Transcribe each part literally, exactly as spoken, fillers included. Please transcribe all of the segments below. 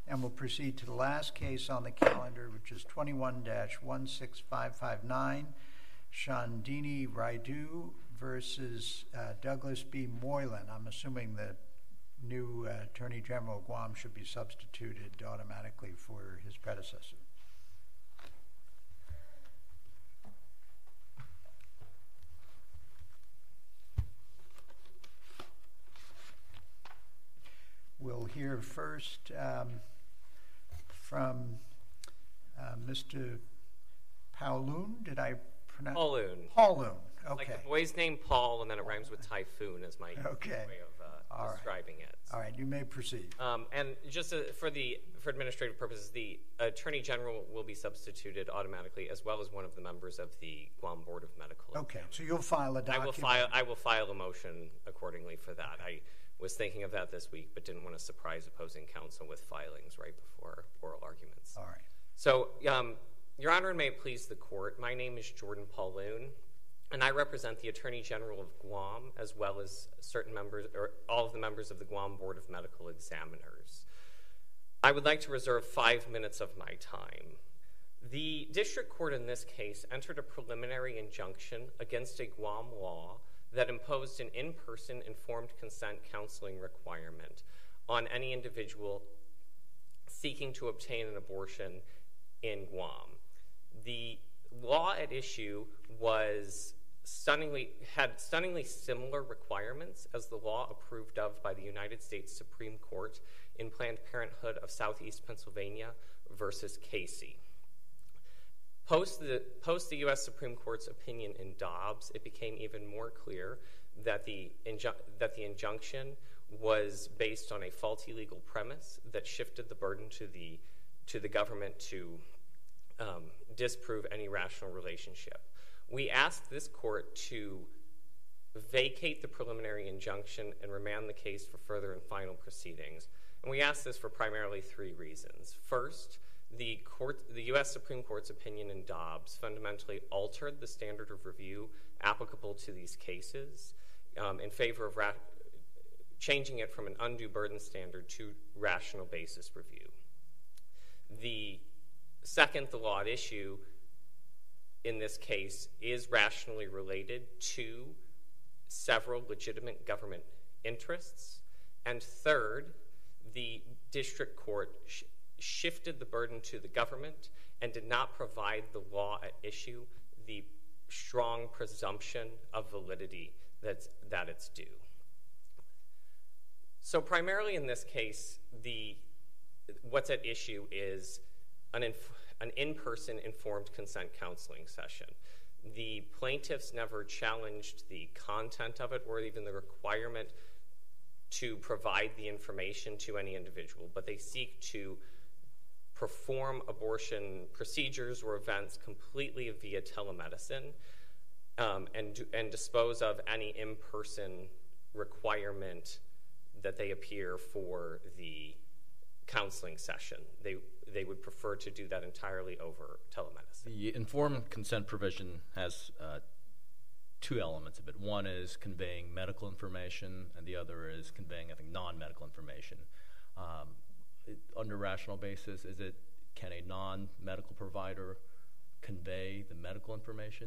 And we'll proceed to the last case on the calendar, which is twenty-one dash one six five five nine, Shandhini Raidoo versus uh, Douglas B. Moylan. I'm assuming the new uh, Attorney General of Guam should be substituted automatically for his predecessor. We'll hear first um, from uh, Mister Paoloon. Did I pronounce? Paoloon. Paoloon. Okay. Like the boy's name Paul, and then it rhymes with typhoon is my okay. way of uh, All describing right. it. All right, you may proceed. Um, and just uh, for the for administrative purposes, the Attorney General will be substituted automatically, as well as one of the members of the Guam Board of Medical. Okay, so you'll file a document. I will file. I will file a motion accordingly for that. I was thinking of that this week, but didn't want to surprise opposing counsel with filings right before oral arguments. All right. So, um, Your Honor, and may it please the Court, my name is Jordan Paoloon, and I represent the Attorney General of Guam, as well as certain members, or all of the members of the Guam Board of Medical Examiners. I would like to reserve five minutes of my time. The district court in this case entered a preliminary injunction against a Guam law that imposed an in-person informed consent counseling requirement on any individual seeking to obtain an abortion in Guam. The law at issue was stunningly, had stunningly similar requirements as the law approved of by the United States Supreme Court in Planned Parenthood of Southeast Pennsylvania versus Casey. Post the, post the U S Supreme Court's opinion in Dobbs, it became even more clear that the, inju that the injunction was based on a faulty legal premise that shifted the burden to the, to the government to um, disprove any rational relationship. We asked this court to vacate the preliminary injunction and remand the case for further and final proceedings. And we asked this for primarily three reasons. First, The, court, the U S Supreme Court's opinion in Dobbs fundamentally altered the standard of review applicable to these cases um, in favor of ra changing it from an undue burden standard to rational basis review. The second, the law at issue in this case is rationally related to several legitimate government interests. And third, the district court sh shifted the burden to the government and did not provide the law at issue the strong presumption of validity that's, that it's due. So primarily in this case, the, what's at issue is an, inf an in-person informed consent counseling session. The plaintiffs never challenged the content of it or even the requirement to provide the information to any individual, but they seek to perform abortion procedures or events completely via telemedicine um, and, and dispose of any in-person requirement that they appear for the counseling session. They, they would prefer to do that entirely over telemedicine. The informed consent provision has uh, two elements of it. One is conveying medical information, and the other is conveying, I think, non-medical information. Um, Under rational basis, is it, can a non-medical provider convey the medical information?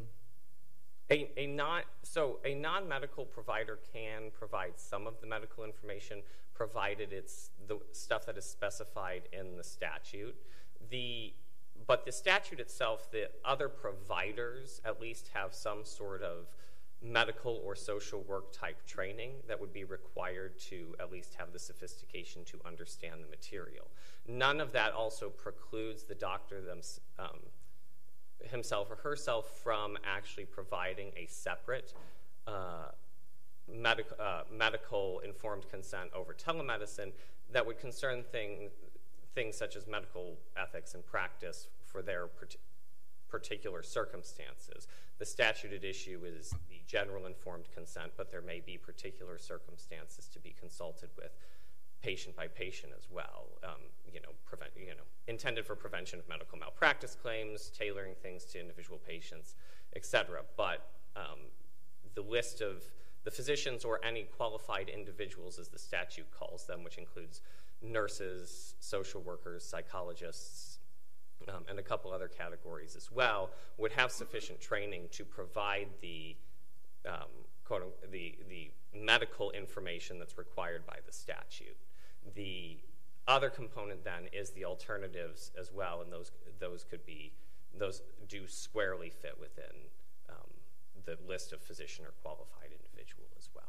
A, a non, so a non-medical provider can provide some of the medical information, provided it's the stuff that is specified in the statute. The, but the statute itself, the other providers at least have some sort of medical or social work type training that would be required to at least have the sophistication to understand the material. None of that also precludes the doctor them, um, himself or herself from actually providing a separate uh, medic uh, medical informed consent over telemedicine that would concern thing, things such as medical ethics and practice for their particular circumstances. The statute at issue is the general informed consent, but there may be particular circumstances to be consulted with patient by patient as well, um, you know, prevent, you know, intended for prevention of medical malpractice claims, tailoring things to individual patients, et cetera. But um, the list of the physicians or any qualified individuals, as the statute calls them, which includes nurses, social workers, psychologists, um, and a couple other categories as well, would have sufficient training to provide the um, quote, the, the medical information that's required by the statute. The other component then is the alternatives as well, and those those could be those do squarely fit within um, the list of physician or qualified individual as well.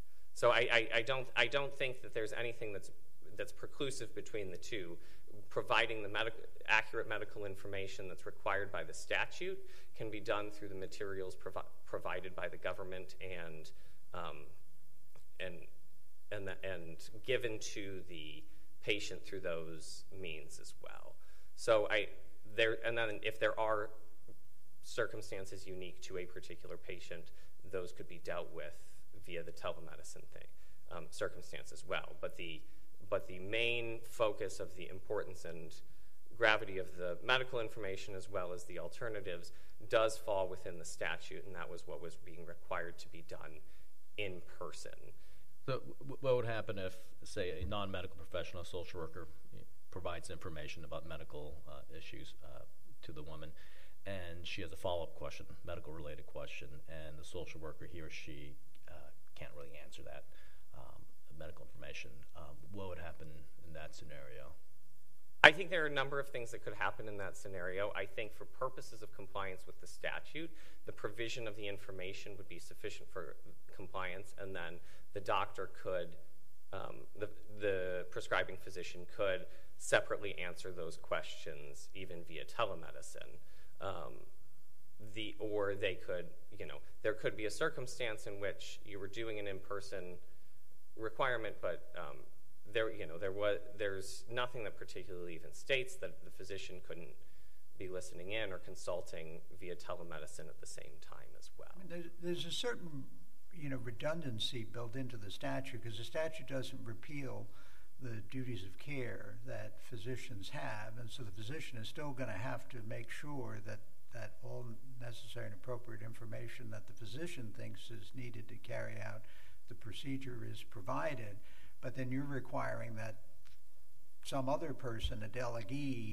So I, I, I don't I don't think that there's anything that's that's preclusive between the two. Providing the medical, accurate medical information that's required by the statute can be done through the materials provi provided by the government and um, and and the, and given to the patient through those means as well. So I there and then if there are circumstances unique to a particular patient, those could be dealt with via the telemedicine thing um, circumstance as well. But the but the main focus of the importance and gravity of the medical information as well as the alternatives does fall within the statute, and that was what was being required to be done in person. So what would happen if, say, a non-medical professional, social worker, provides information about medical uh, issues uh, to the woman, and she has a follow-up question, medical-related question, and the social worker, he or she, uh, can't really answer that um, medical information? Um, what would happen in that scenario? I think there are a number of things that could happen in that scenario. I think for purposes of compliance with the statute, the provision of the information would be sufficient for compliance, and then the doctor could, um, the, the prescribing physician could separately answer those questions even via telemedicine. Um, the, or they could, you know, there could be a circumstance in which you were doing an in-person requirement, but um, there, you know, there was, there's nothing that particularly even states that the physician couldn't be listening in or consulting via telemedicine at the same time as well. I mean, there's, there's a certain, you know, redundancy built into the statute, because the statute doesn't repeal the duties of care that physicians have, and so the physician is still going to have to make sure that that all necessary and appropriate information that the physician thinks is needed to carry out the procedure is provided. But then you're requiring that some other person, a delegee,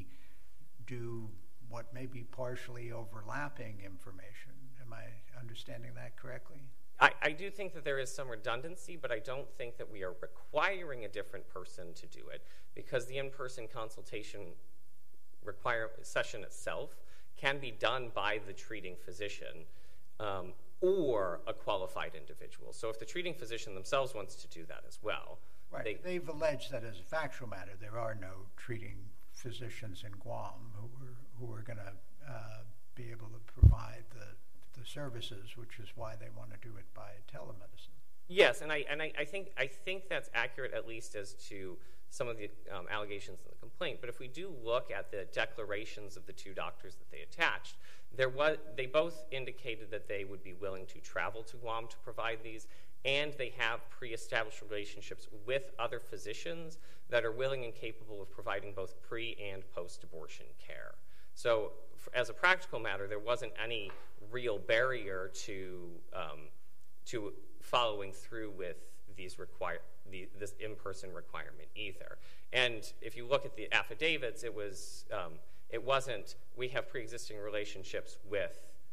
do what may be partially overlapping information. Am I understanding that correctly? I, I do think that there is some redundancy, but I don't think that we are requiring a different person to do it, because the in-person consultation require, session itself can be done by the treating physician um, or a qualified individual. So if the treating physician themselves wants to do that as well. Right. They, They've alleged that as a factual matter, there are no treating physicians in Guam who are, who are going to uh, be able to provide the, the services, which is why they want to do it by telemedicine. Yes, and I and I, I think I think that's accurate, at least as to some of the um, allegations in the complaint. But if we do look at the declarations of the two doctors that they attached, there was they both indicated that they would be willing to travel to Guam to provide these, and they have pre-established relationships with other physicians that are willing and capable of providing both pre- and post-abortion care. So as a practical matter, there wasn't any real barrier to um, to following through with these require the, this in-person requirement either. And if you look at the affidavits, it was um, it wasn't we have pre-existing relationships with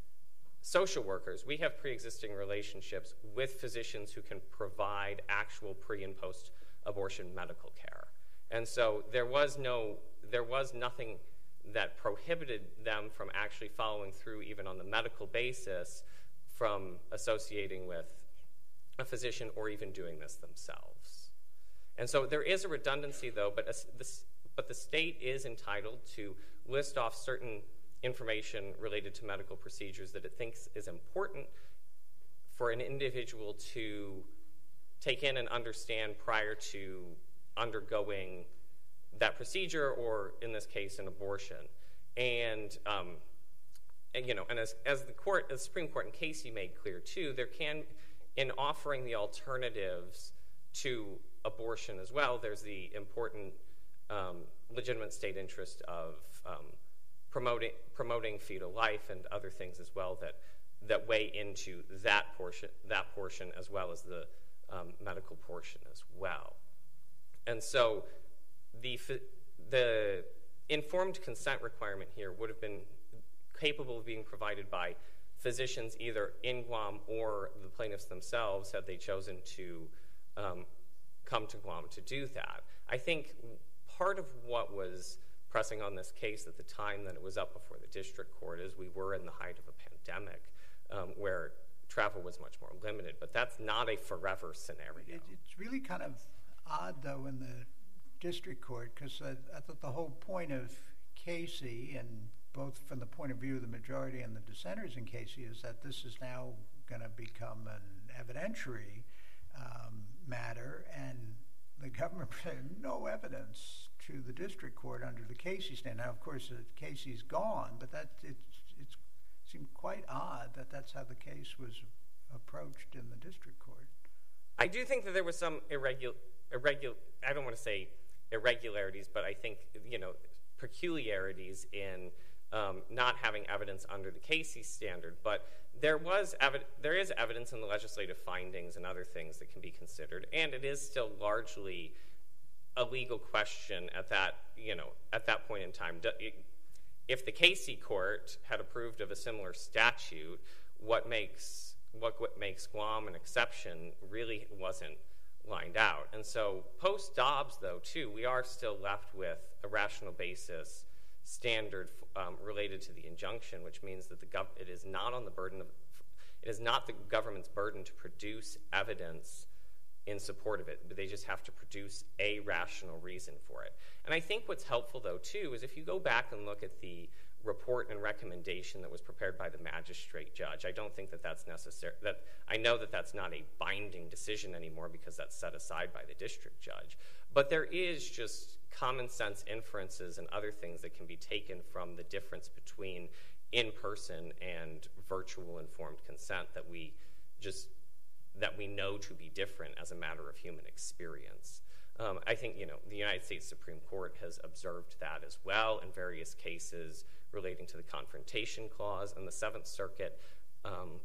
social workers. We have pre-existing relationships with physicians who can provide actual pre- and post-abortion medical care. And so there was no there was nothing that prohibited them from actually following through, even on the medical basis, from associating with a physician or even doing this themselves. And so there is a redundancy, though, but, a, this, but the state is entitled to list off certain information related to medical procedures that it thinks is important for an individual to take in and understand prior to undergoing that procedure, or in this case, an abortion. And, um, and you know, and as, as the court, as the Supreme Court in Casey made clear too, there can, in offering the alternatives to abortion as well, there's the important um, legitimate state interest of um, promoting promoting fetal life and other things as well that that weigh into that portion that portion as well as the um, medical portion as well. And so the the informed consent requirement here would have been capable of being provided by physicians either in Guam or the plaintiffs themselves had they chosen to um, come to Guam to do that. I think part of what was pressing on this case at the time that it was up before the district court is we were in the height of a pandemic um, where travel was much more limited, but that's not a forever scenario. It, it's really kind of odd, though, in the district court, because I, I thought the whole point of Casey, and both from the point of view of the majority and the dissenters in Casey, is that this is now going to become an evidentiary um, matter, and the government presented no evidence to the district court under the Casey stand. Now, of course, uh, Casey's gone, but that it it's seemed quite odd that that's how the case was approached in the district court. I do think that there was some irregular, irregular. I don't want to say irregularities, but I think you know peculiarities in um, not having evidence under the Casey standard. But there was evi- there is evidence in the legislative findings and other things that can be considered, and it is still largely a legal question at that you know at that point in time. If the Casey court had approved of a similar statute, what makes what, what makes Guam an exception really wasn't lined out. And so post-Dobbs, though, too, we are still left with a rational basis standard um, related to the injunction, which means that the gov- it is not on the burden of it is not the government's burden to produce evidence in support of it, but they just have to produce a rational reason for it. And I think what's helpful, though, too, is if you go back and look at the report and recommendation that was prepared by the magistrate judge, I don't think that that's necessary. That I know that that's not a binding decision anymore because that's set aside by the district judge. But there is just common sense inferences and other things that can be taken from the difference between in-person and virtual informed consent that we just that we know to be different as a matter of human experience. Um, I think you know the United States Supreme Court has observed that as well in various cases relating to the Confrontation Clause, and the Seventh Circuit, um,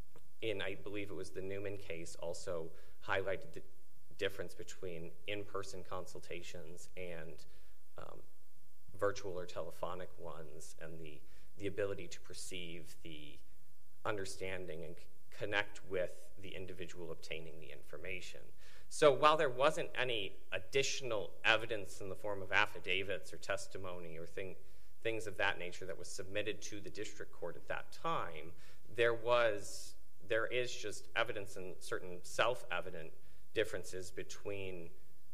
in I believe it was the Newman case, also highlighted the difference between in-person consultations and um, virtual or telephonic ones, and the the ability to perceive the understanding and c- connect with the individual obtaining the information. So while there wasn't any additional evidence in the form of affidavits or testimony or thing, things of that nature that was submitted to the district court at that time, there was there is just evidence and certain self-evident differences between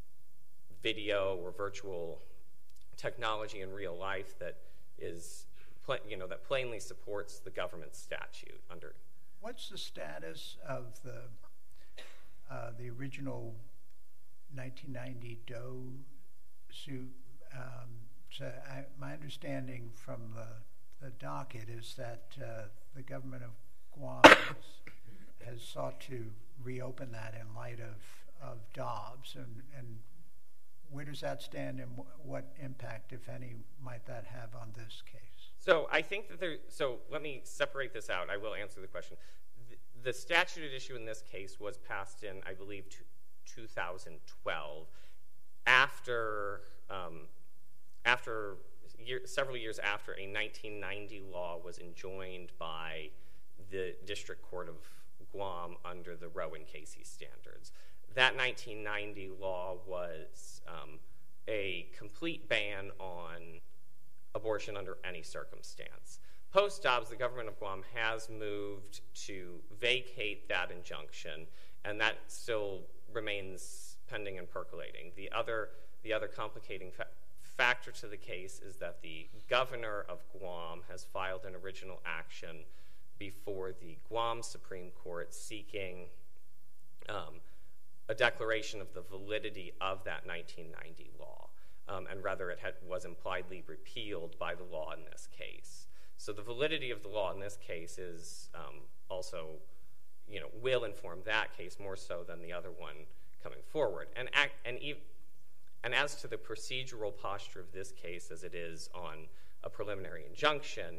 video or virtual technology in real life that is you know that plainly supports the government statute under. What's the status of the uh, the original nineteen ninety Doe suit? Um, so I, my understanding from the, the docket is that uh, the government of Guam has, has sought to reopen that in light of, of Dobbs, and, and where does that stand, and w- what impact, if any, might that have on this case? So I think that there. So let me separate this out. I will answer the question. The, the statute at issue in this case was passed in, I believe, two thousand twelve, after um, after year, several years after a nineteen ninety law was enjoined by the District Court of Guam under the Roe and Casey standards. That nineteen ninety law was um, a complete ban on abortion under any circumstance. Post-Dobbs, the government of Guam has moved to vacate that injunction, and that still remains pending and percolating. The other, the other complicating fa- factor to the case is that the governor of Guam has filed an original action before the Guam Supreme Court seeking um, a declaration of the validity of that nineteen ninety law. Um, and rather it had, was impliedly repealed by the law in this case. So the validity of the law in this case is um, also, you know, will inform that case more so than the other one coming forward. And act, and ev- and as to the procedural posture of this case, as it is on a preliminary injunction,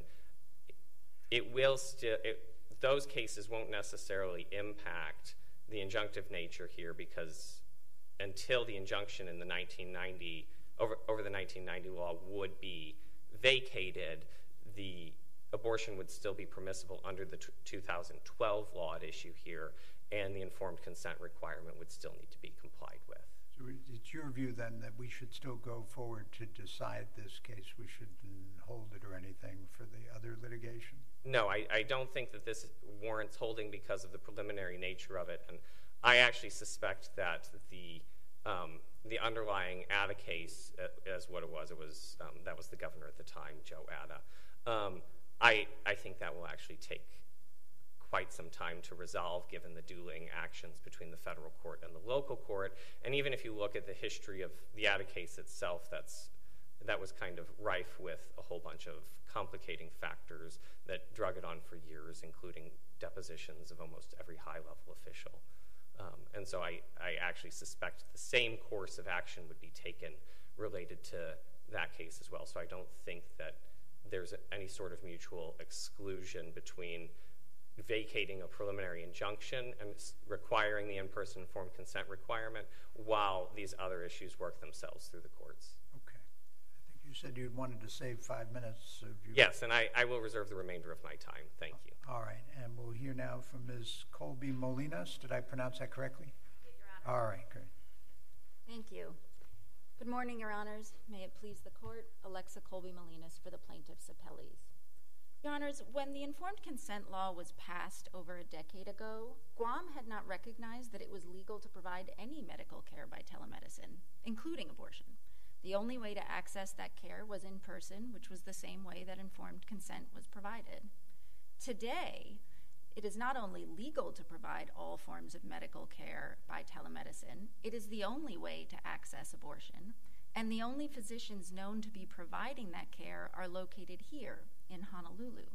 it will still those cases won't necessarily impact the injunctive nature here, because until the injunction in the nineteen ninety over, over the nineteen ninety law would be vacated, the abortion would still be permissible under the t- two thousand twelve law at issue here, and the informed consent requirement would still need to be complied with. So it's your view then that we should still go forward to decide this case? We shouldn't hold it or anything for the other litigation? No, I, I don't think that this warrants holding because of the preliminary nature of it, and I actually suspect that the um, the underlying Ada case, uh, as what it was, it was um, that was the governor at the time, Joe Ada. Um, I I think that will actually take quite some time to resolve, given the dueling actions between the federal court and the local court. And even if you look at the history of the Ada case itself, that's that was kind of rife with a whole bunch of complicating factors that drug it on for years, including depositions of almost every high-level official. Um, and so I, I actually suspect the same course of action would be taken related to that case as well. So I don't think that there's any sort of mutual exclusion between vacating a preliminary injunction and requiring the in-person informed consent requirement while these other issues work themselves through the courts. Okay. I think you said you wanted to save five minutes. So you... Yes, and I, I will reserve the remainder of my time. Thank you. All right, and we'll hear now from Miz Colby Molinas. Did I pronounce that correctly? Yes, Your Honor. All right, great. Thank you. Good morning, Your Honors. May it please the Court, Alexa Colby Molinas for the plaintiffs' appellees. Your Honors, when the informed consent law was passed over a decade ago, Guam had not recognized that it was legal to provide any medical care by telemedicine, including abortion. The only way to access that care was in person, which was the same way that informed consent was provided. Today, it is not only legal to provide all forms of medical care by telemedicine, it is the only way to access abortion, and the only physicians known to be providing that care are located here in Honolulu.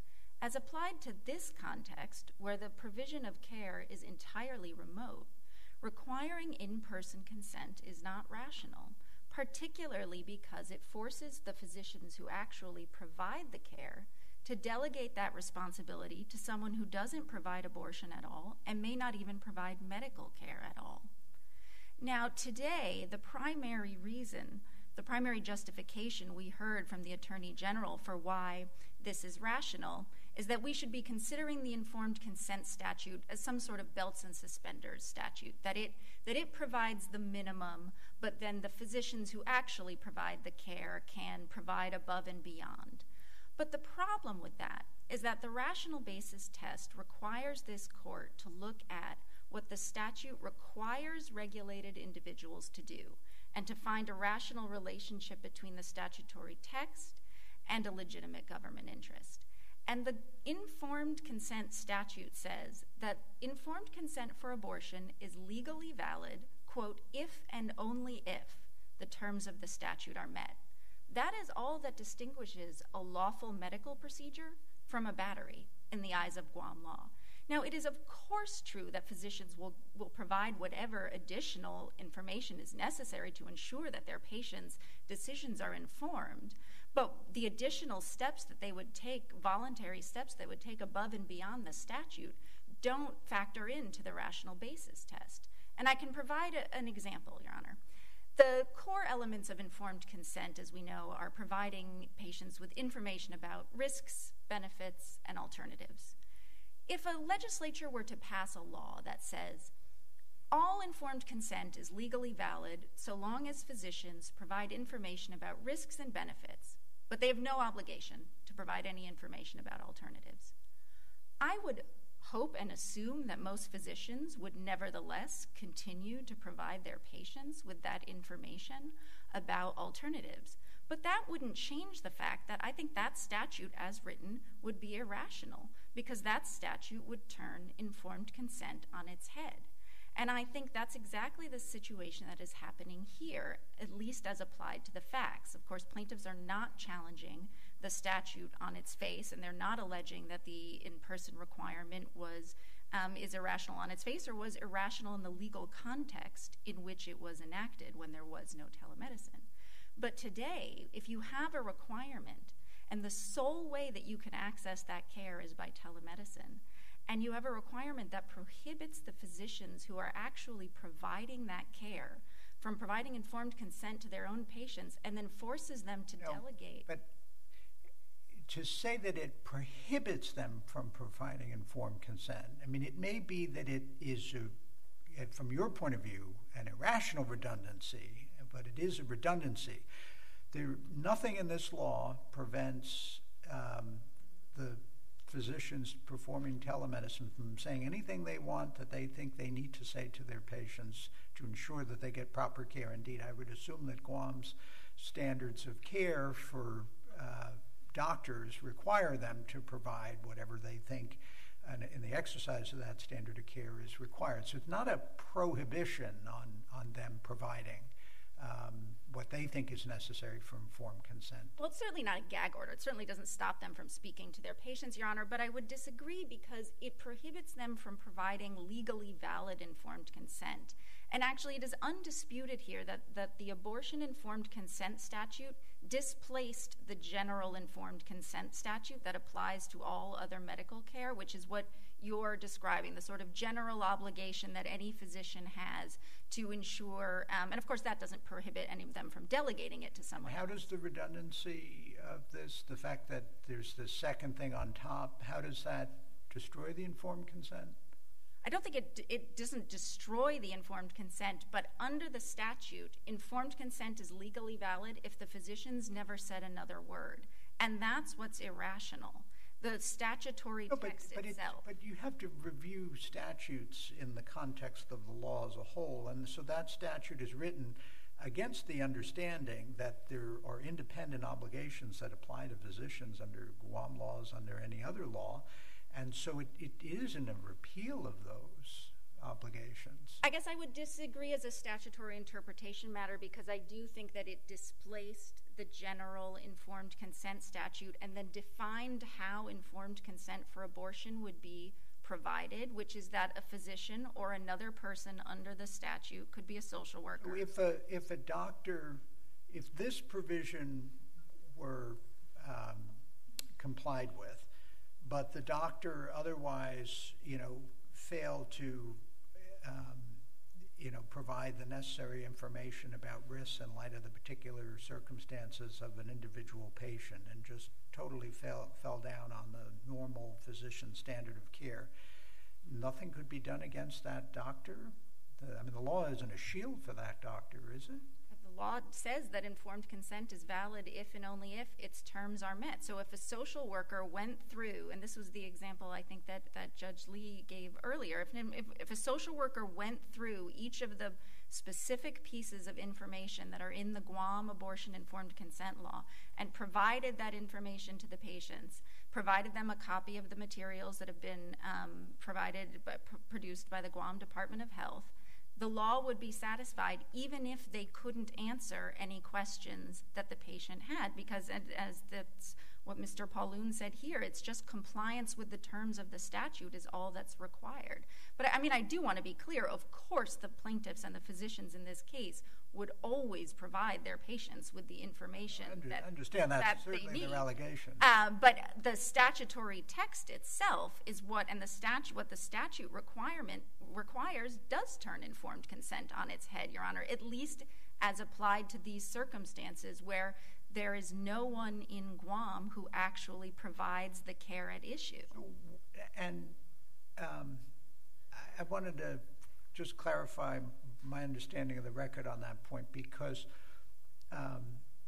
As applied to this context, where the provision of care is entirely remote, requiring in-person consent is not rational, particularly because it forces the physicians who actually provide the care to delegate that responsibility to someone who doesn't provide abortion at all and may not even provide medical care at all. Now, today, the primary reason, the primary justification we heard from the Attorney General for why this is rational is that we should be considering the informed consent statute as some sort of belts and suspenders statute, that it, that it provides the minimum, but then the physicians who actually provide the care can provide above and beyond. But the problem with that is that the rational basis test requires this court to look at what the statute requires regulated individuals to do and to find a rational relationship between the statutory text and a legitimate government interest. And the informed consent statute says that informed consent for abortion is legally valid, quote, if and only if the terms of the statute are met. That is all that distinguishes a lawful medical procedure from a battery in the eyes of Guam law. Now, it is of course true that physicians will, will provide whatever additional information is necessary to ensure that their patients' decisions are informed, but the additional steps that they would take, voluntary steps that would take above and beyond the statute, don't factor into the rational basis test. And I can provide a, an example, Your Honor. The core elements of informed consent, as we know, are providing patients with information about risks, benefits, and alternatives. If a legislature were to pass a law that says all informed consent is legally valid so long as physicians provide information about risks and benefits, but they have no obligation to provide any information about alternatives, I would hope and assume that most physicians would nevertheless continue to provide their patients with that information about alternatives. But that wouldn't change the fact that I think that statute as written would be irrational, because that statute would turn informed consent on its head. And I think that's exactly the situation that is happening here, at least as applied to the facts. Of course, plaintiffs are not challenging the statute on its face, and they're not alleging that the in-person requirement was um, is irrational on its face or was irrational in the legal context in which it was enacted when there was no telemedicine. But today, if you have a requirement, and the sole way that you can access that care is by telemedicine, and you have a requirement that prohibits the physicians who are actually providing that care from providing informed consent to their own patients and then forces them to No, delegate. But to say that it prohibits them from providing informed consent, I mean, it may be that it is, a, from your point of view, an irrational redundancy, but it is a redundancy. There, nothing in this law prevents um, the physicians performing telemedicine from saying anything they want that they think they need to say to their patients to ensure that they get proper care. Indeed, I would assume that Guam's standards of care for uh, doctors require them to provide whatever they think and in the exercise of that standard of care is required. So it's not a prohibition on, on them providing um, what they think is necessary for informed consent. Well, it's certainly not a gag order. It certainly doesn't stop them from speaking to their patients, Your Honor, but I would disagree because it prohibits them from providing legally valid informed consent. And actually, it is undisputed here that, that the abortion informed consent statute displaced the general informed consent statute that applies to all other medical care, which is what you're describing, the sort of general obligation that any physician has to ensure, um, and of course that doesn't prohibit any of them from delegating it to someone How else. does the redundancy of this, the fact that there's the second thing on top, how does that destroy the informed consent? I don't think it it doesn't destroy the informed consent, but under the statute, informed consent is legally valid if the physicians never said another word. And that's what's irrational. The statutory No, but, text but itself. It, but you have to review statutes in the context of the law as a whole, and so that statute is written against the understanding that there are independent obligations that apply to physicians under Guam laws, under any other law, and so it, it isn't a repeal of those obligations. I guess I would disagree as a statutory interpretation matter because I do think that it displaced the general informed consent statute and then defined how informed consent for abortion would be provided, which is that a physician or another person under the statute, could be a social worker. If a, if a doctor, if this provision were um, complied with, but the doctor otherwise, you know, failed to, um, you know, provide the necessary information about risks in light of the particular circumstances of an individual patient and just totally fell, fell down on the normal physician standard of care, nothing could be done against that doctor? The, I mean, the law isn't a shield for that doctor, is it? The law says that informed consent is valid if and only if its terms are met. So if a social worker went through, and this was the example I think that, that Judge Lee gave earlier, if, if, if a social worker went through each of the specific pieces of information that are in the Guam abortion informed consent law and provided that information to the patients, provided them a copy of the materials that have been um, provided, but pr- produced by the Guam Department of Health, the law would be satisfied even if they couldn't answer any questions that the patient had, because as that's what Mister Pauloon said here, it's just compliance with the terms of the statute is all that's required. But I mean, I do want to be clear, of course the plaintiffs and the physicians in this case would always provide their patients with the information I under, that, understand that's that certainly they need. their allegation. Uh, but the statutory text itself is what, and the statute, what the statute requirement requires does turn informed consent on its head, Your Honor, at least as applied to these circumstances where there is no one in Guam who actually provides the care at issue. And um, I wanted to just clarify my understanding of the record on that point, because um,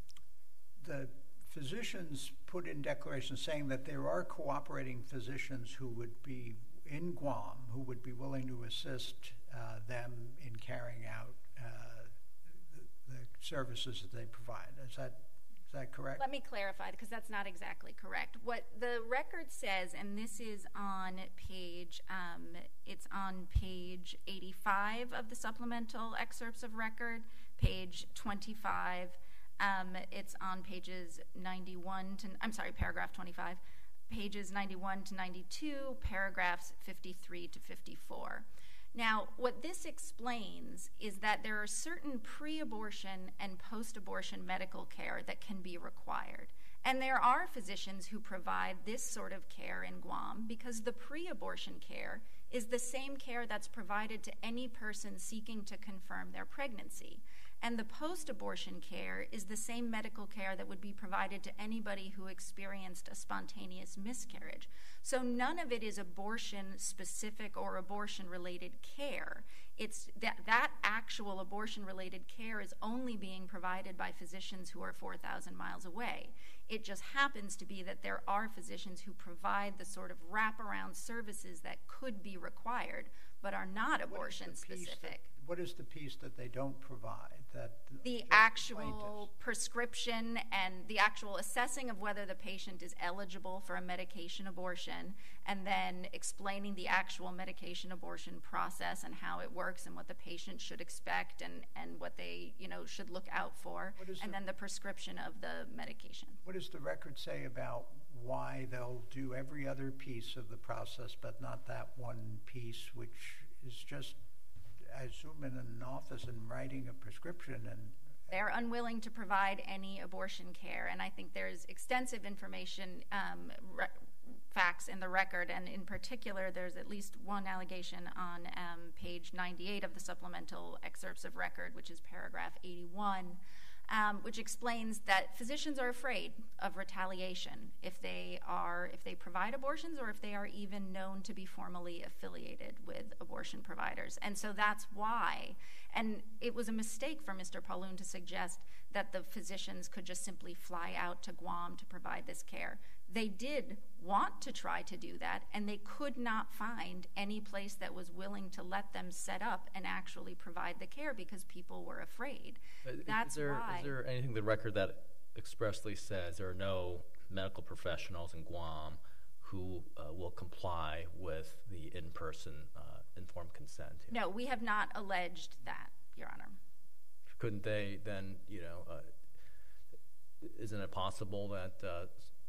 the physicians put in declarations saying that there are cooperating physicians who would be in Guam who would be willing to assist uh, them in carrying out uh, the, the services that they provide. Is that Is that correct? Let me clarify, because that's not exactly correct. What the record says, and this is on page, um, it's on page eighty-five of the supplemental excerpts of record, page twenty-five. Um, it's on pages ninety-one to, I'm sorry, paragraph twenty-five, pages ninety-one to ninety-two, paragraphs fifty-three to fifty-four. Now, what this explains is that there are certain pre-abortion and post-abortion medical care that can be required. And there are physicians who provide this sort of care in Guam because the pre-abortion care is the same care that's provided to any person seeking to confirm their pregnancy. And the post-abortion care is the same medical care that would be provided to anybody who experienced a spontaneous miscarriage. So none of it is abortion-specific or abortion-related care. It's that, that actual abortion-related care is only being provided by physicians who are four thousand miles away. It just happens to be that there are physicians who provide the sort of wraparound services that could be required, but are not abortion-specific. What is the piece that they don't provide? That the actual prescription and the actual assessing of whether the patient is eligible for a medication abortion, and then explaining the actual medication abortion process and how it works and what the patient should expect and, and what they, you know, should look out for, and the, then the prescription of the medication. What does the record say about why they'll do every other piece of the process but not that one piece, which is just, I assume, in an office and writing a prescription? And they're unwilling to provide any abortion care, and I think there's extensive information, um, re- facts in the record, and in particular, there's at least one allegation on um, page ninety-eight of the supplemental excerpts of record, which is paragraph eighty-one, um, which explains that physicians are afraid of retaliation if they are, if they provide abortions or if they are even known to be formally affiliated with abortion providers. And so that's why, and it was a mistake for Mister Pauloon to suggest that the physicians could just simply fly out to Guam to provide this care. They did want to try to do that, and they could not find any place that was willing to let them set up and actually provide the care because people were afraid. Uh, That's is there, why. Is there anything in the record that expressly says there are no medical professionals in Guam who uh, will comply with the in-person uh, informed consent? No, we have not alleged that, Your Honor. Couldn't they then, you know, uh, isn't it possible that uh,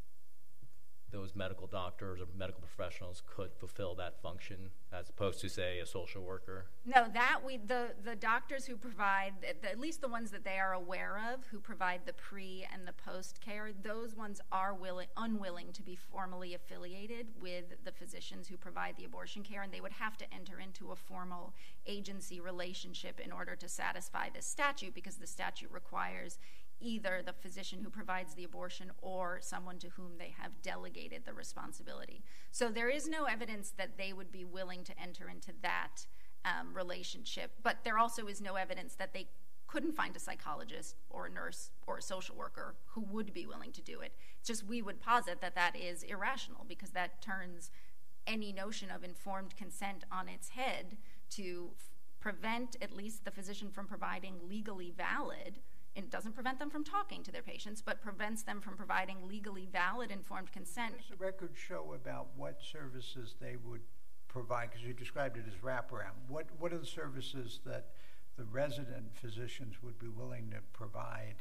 those medical doctors or medical professionals could fulfill that function as opposed to, say, a social worker? No, that we the, the doctors who provide, the, at least the ones that they are aware of, who provide the pre and the post care, those ones are willing, unwilling to be formally affiliated with the physicians who provide the abortion care, and they would have to enter into a formal agency relationship in order to satisfy this statute, because the statute requires either the physician who provides the abortion or someone to whom they have delegated the responsibility. So there is no evidence that they would be willing to enter into that um, relationship, but there also is no evidence that they couldn't find a psychologist or a nurse or a social worker who would be willing to do it. It's just we would posit that that is irrational, because that turns any notion of informed consent on its head to f- prevent at least the physician from providing legally valid. It doesn't prevent them from talking to their patients, but prevents them from providing legally valid informed consent. What does the record show about what services they would provide? Because you described it as wraparound. What what are the services that the resident physicians would be willing to provide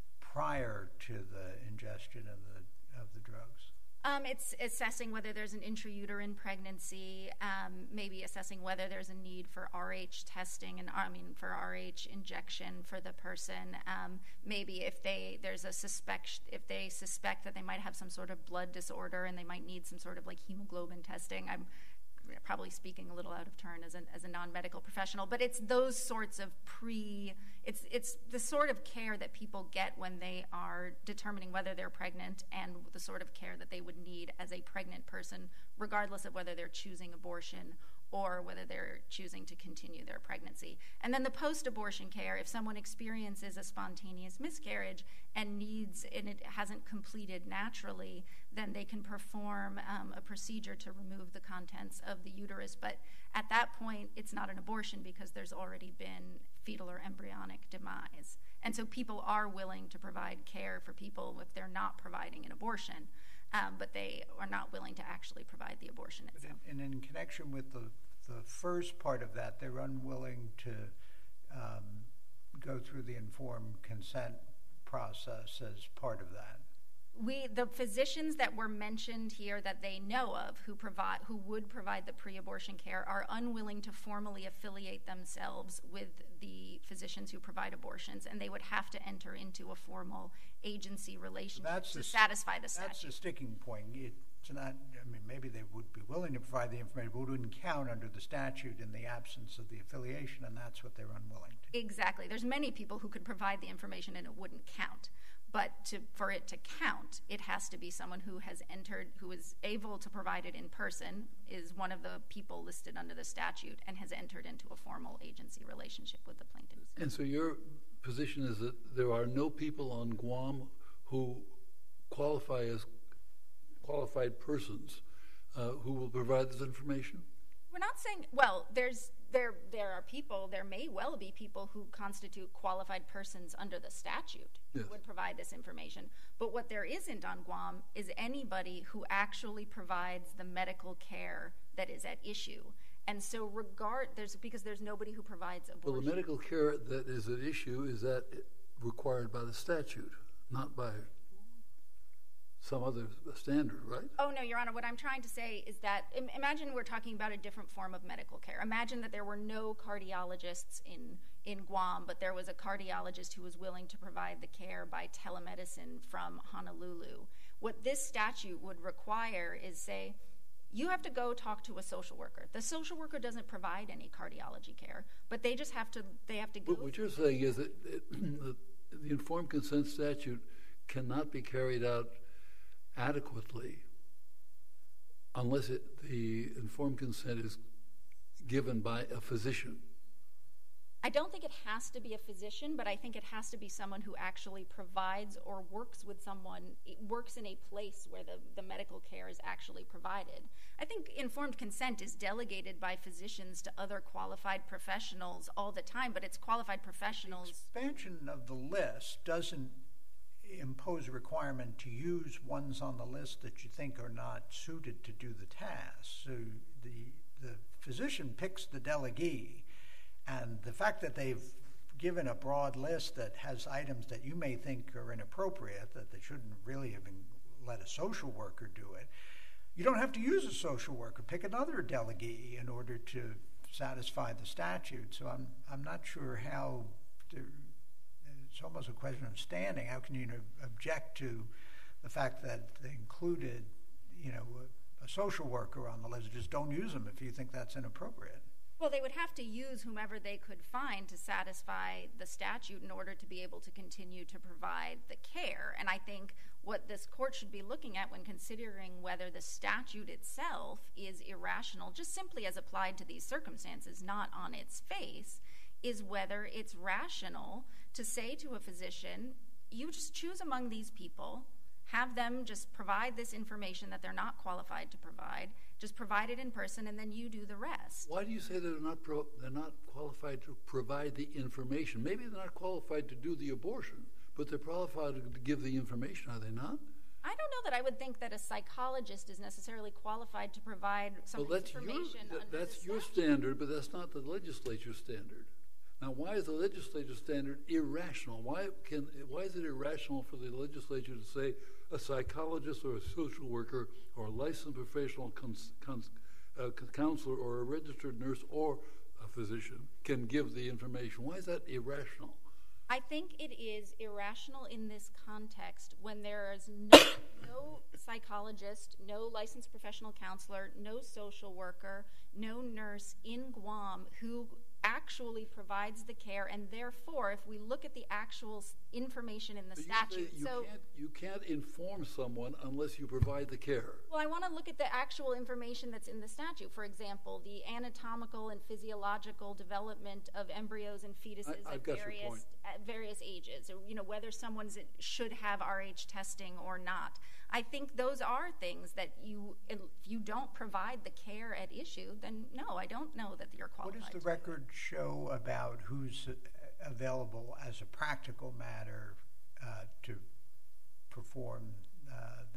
prior to the ingestion of the of the drugs? Um, it's assessing whether there's an intrauterine pregnancy, um, maybe assessing whether there's a need for R H testing and I mean for R H injection for the person. Um, maybe if they there's a suspect if they suspect that they might have some sort of blood disorder and they might need some sort of like hemoglobin testing. I'm probably speaking a little out of turn as a as a non-medical professional, but it's those sorts of pre. It's it's the sort of care that people get when they are determining whether they're pregnant, and the sort of care that they would need as a pregnant person, regardless of whether they're choosing abortion or whether they're choosing to continue their pregnancy. And then the post-abortion care, if someone experiences a spontaneous miscarriage and needs, and it hasn't completed naturally, then they can perform um, a procedure to remove the contents of the uterus. But at that point, it's not an abortion because there's already been fetal or embryonic demise. And so people are willing to provide care for people if they're not providing an abortion. Um, but they are not willing to actually provide the abortion itself. But in, and in connection with the, the first part of that, they're unwilling to um, go through the informed consent process as part of that. We, the physicians that were mentioned here that they know of who provide, who would provide the pre-abortion care are unwilling to formally affiliate themselves with the physicians who provide abortions, and they would have to enter into a formal agency relationship That's to the, satisfy the statute. That's the sticking point. It's not, I mean, maybe they would be willing to provide the information, but it wouldn't count under the statute in the absence of the affiliation, and that's what they're unwilling to. Exactly. There's many people who could provide the information and it wouldn't count. But to, for it to count, it has to be someone who has entered, who is able to provide it in person, is one of the people listed under the statute, and has entered into a formal agency relationship with the plaintiffs. And so your position is that there are no people on Guam who qualify as qualified persons uh, who will provide this information? We're not saying, well, there's there there are people, there may well be people who constitute qualified persons under the statute who yes. would provide this information. But what there isn't on Guam is anybody who actually provides the medical care that is at issue. And so regard, there's because there's nobody who provides abortion. Well, the medical care that is at issue, is that required by the statute, not by some other standard, right? Oh, no, Your Honor. What I'm trying to say is that im- imagine we're talking about a different form of medical care. Imagine that there were no cardiologists in, in Guam, but there was a cardiologist who was willing to provide the care by telemedicine from Honolulu. What this statute would require is, say, you have to go talk to a social worker. The social worker doesn't provide any cardiology care, but they just have to, they have to go. But what you're saying is that it, the, the informed consent statute cannot be carried out adequately unless it, the informed consent is given by a physician. I don't think it has to be a physician, but I think it has to be someone who actually provides or works with someone, works in a place where the, the medical care is actually provided. I think informed consent is delegated by physicians to other qualified professionals all the time, but it's qualified professionals. The expansion of the list doesn't impose a requirement to use ones on the list that you think are not suited to do the task. So the the physician picks the delegee, and the fact that they've given a broad list that has items that you may think are inappropriate, that they shouldn't really have let a social worker do it, you don't have to use a social worker. Pick another delegee in order to satisfy the statute. So I'm I'm not sure how to, it's almost a question of standing. How can you object to the fact that they included, you know, a, a social worker on the list? Just don't use them if you think that's inappropriate. Well, they would have to use whomever they could find to satisfy the statute in order to be able to continue to provide the care. And I think what this court should be looking at when considering whether the statute itself is irrational, just simply as applied to these circumstances, not on its face, is whether it's rational to say to a physician, you just choose among these people, have them just provide this information that they're not qualified to provide, just provide it in person, and then you do the rest. Why do you say they're not pro- they're not qualified to provide the information? Maybe they're not qualified to do the abortion, but they're qualified to give the information, are they not? I don't know that I would think that a psychologist is necessarily qualified to provide some well, that's information your, under That's the your statute. standard, but that's not the legislature's standard. Now, why is the legislature's standard irrational? Why can why is it irrational for the legislature to say a psychologist or a social worker or a licensed professional cons, cons, uh, counselor or a registered nurse or a physician can give the information? Why is that irrational? I think it is irrational in this context when there is no, no psychologist, no licensed professional counselor, no social worker, no nurse in Guam who actually provides the care, and therefore, if we look at the actual information in the but statute, you, so can't, you can't inform someone unless you provide the care. well, I want to look at the actual information that's in the statute. For example, the anatomical and physiological development of embryos and fetuses I, at various at various ages, or you know whether someone should have R H testing or not. I think those are things that you, if you don't provide the care at issue, then no, I don't know that you're qualified. What does the record show about who's available as a practical matter uh, to perform uh, the informed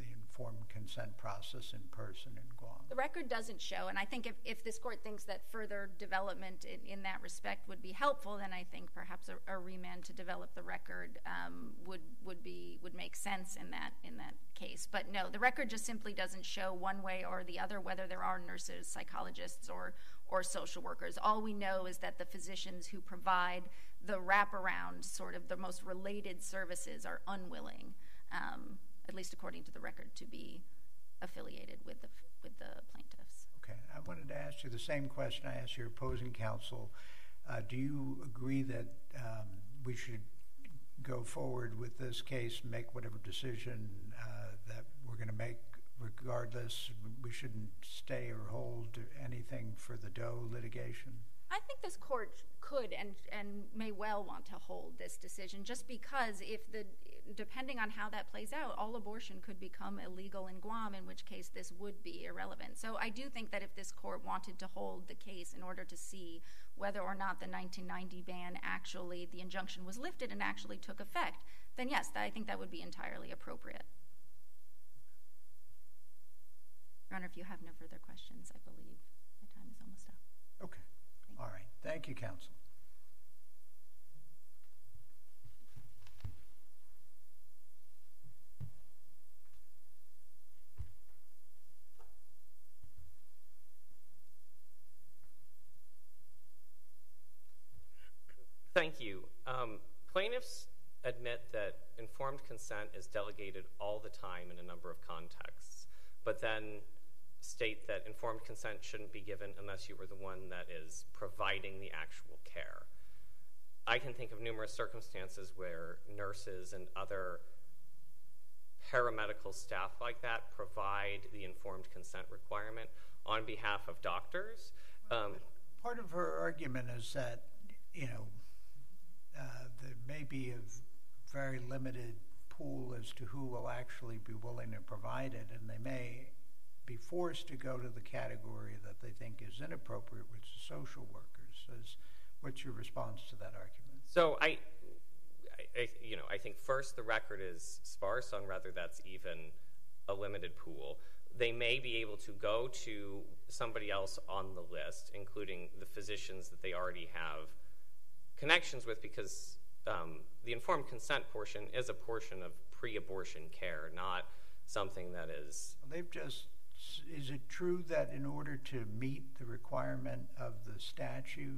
informed consent process in person in Guam? The record doesn't show, and I think if, if this court thinks that further development in, in that respect would be helpful, then I think perhaps a, a remand to develop the record um, would would be would make sense in that in that case. But no, the record just simply doesn't show one way or the other whether there are nurses, psychologists, or or social workers. All we know is that the physicians who provide the wraparound, sort of the most related services, are unwilling, um, at least according to the record, to be affiliated with the with the plaintiffs. Okay, I wanted to ask you the same question I asked your opposing counsel. Uh, do you agree that um, we should go forward with this case, make whatever decision uh, that we're going to make regardless? We shouldn't stay or hold anything for the Doe litigation? I think this court could and and may well want to hold this decision, just because if the depending on how that plays out, all abortion could become illegal in Guam, in which case this would be irrelevant. So I do think that if this court wanted to hold the case in order to see whether or not the nineteen ninety ban actually, the injunction was lifted and actually took effect, then yes, I think that would be entirely appropriate. Your Honor, if you have no further questions, I believe my time is almost up. Okay. All right. Thank you, counsel. Thank you. Um, plaintiffs admit that informed consent is delegated all the time in a number of contexts, but then state that informed consent shouldn't be given unless you were the one that is providing the actual care. I can think of numerous circumstances where nurses and other paramedical staff like that provide the informed consent requirement on behalf of doctors. Um, Part of her argument is that, you know, uh, there may be a very limited pool as to who will actually be willing to provide it, and they may be forced to go to the category that they think is inappropriate, which is social workers. Is, what's your response to that argument? So I, I, you know, I think first the record is sparse on whether that's even a limited pool. They may be able to go to somebody else on the list, including the physicians that they already have connections with, because um, the informed consent portion is a portion of pre-abortion care, not something that is... They've just... Is it true that in order to meet the requirement of the statute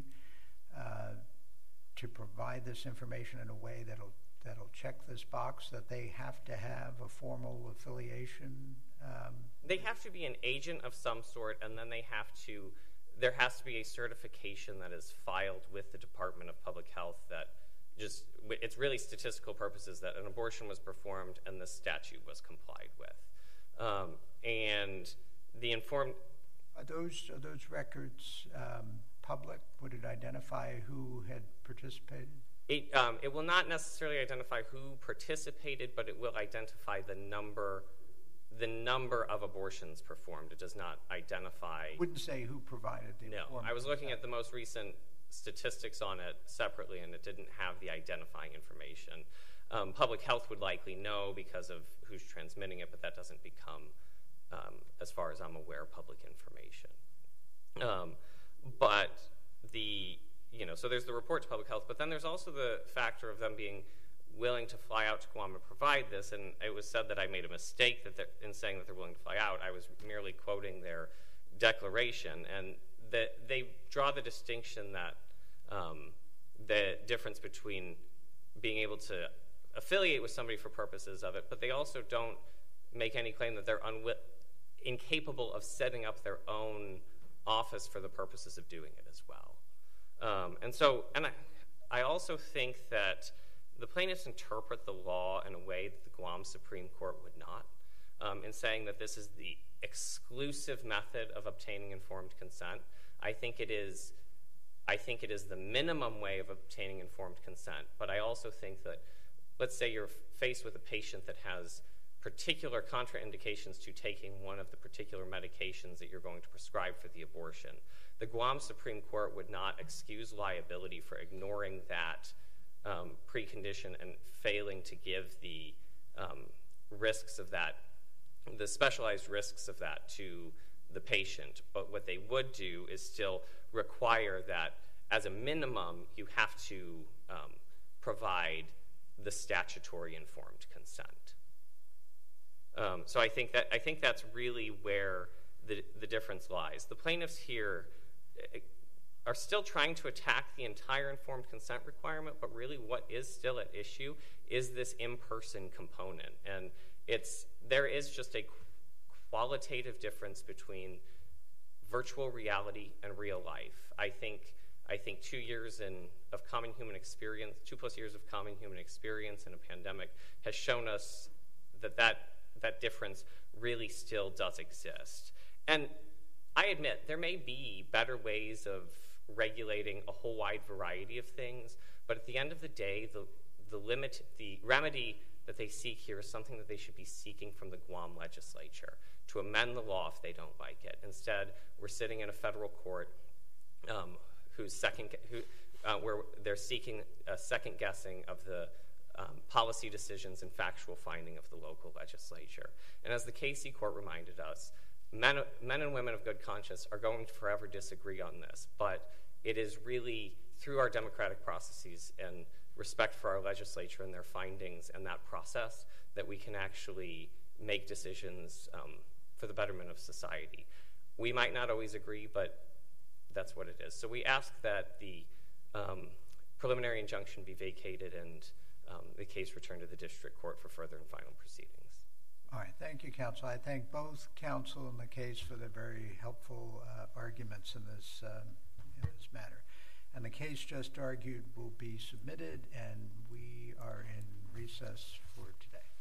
uh, to provide this information in a way that'll that'll check this box, that they have to have a formal affiliation? Um, they have to be an agent of some sort, and then they have to, there has to be a certification that is filed with the Department of Public Health that just, it's really statistical purposes that an abortion was performed and the statute was complied with. Um, and the informed... Are those, are those records um, public? Would it identify who had participated? It, um, it will not necessarily identify who participated, but it will identify the number, the number of abortions performed. It does not identify... It wouldn't say who provided the... No, I was looking at the most recent statistics on it separately, and it didn't have the identifying information. Um, public health would likely know because of who's transmitting it, but that doesn't become, um, as far as I'm aware, public information. Um, but the, you know, so there's the report to public health, but then there's also the factor of them being willing to fly out to Guam and provide this, and it was said that I made a mistake that in saying that they're willing to fly out. I was merely quoting their declaration, and that they draw the distinction that um, the difference between being able to affiliate with somebody for purposes of it, but they also don't make any claim that they're unwi- incapable of setting up their own office for the purposes of doing it as well. Um, and so, and I, I also think that the plaintiffs interpret the law in a way that the Guam Supreme Court would not, um, in saying that this is the exclusive method of obtaining informed consent. I think it is, I think it is the minimum way of obtaining informed consent, but I also think that, let's say you're faced with a patient that has particular contraindications to taking one of the particular medications that you're going to prescribe for the abortion. The Guam Supreme Court would not excuse liability for ignoring that um, precondition and failing to give the um, risks of that the specialized risks of that to the patient. But what they would do is still require that, as a minimum, you have to um, provide the statutory informed consent. Um, so I think that I think that's really where the the difference lies. The plaintiffs here are still trying to attack the entire informed consent requirement, but really what is still at issue is this in-person component. And it's there is just a qualitative difference between virtual reality and real life. I think I think two years in of common human experience, two plus years of common human experience in a pandemic has shown us that that, that difference really still does exist. And I admit there may be better ways of regulating a whole wide variety of things, but at the end of the day, the the limit, the remedy that they seek here is something that they should be seeking from the Guam legislature to amend the law if they don't like it. Instead, we're sitting in a federal court um, who's second, who, uh, where they're seeking a second guessing of the um, policy decisions and factual finding of the local legislature. And as the K C court reminded us, men, men and women of good conscience are going to forever disagree on this, but it is really through our democratic processes and respect for our legislature and their findings and that process that we can actually make decisions um, for the betterment of society. We might not always agree, but that's what it is. So we ask that the um, preliminary injunction be vacated and um, the case returned to the district court for further and final proceedings. All right, thank you, counsel. I thank both counsel in the case for the very helpful uh, arguments in this, um, in this matter. And the case just argued will be submitted, and we are in recess for today.